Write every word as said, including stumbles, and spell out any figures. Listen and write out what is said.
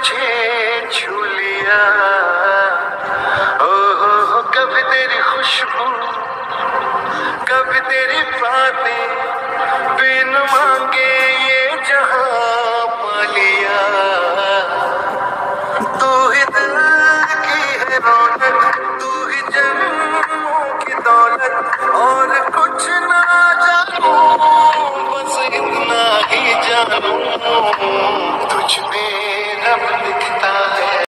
तुझे छू लिया, ओ हो हो कभी तेरी खुशबू, कभी तेरी बातें, बिन मांगे ये जहां पा लिया। तू ही दिल की है रौनक, तू ही जन्मों की दौलत, और कुछ ना जानू, बस इतना ही जानू, तुझ में रब दिखता है।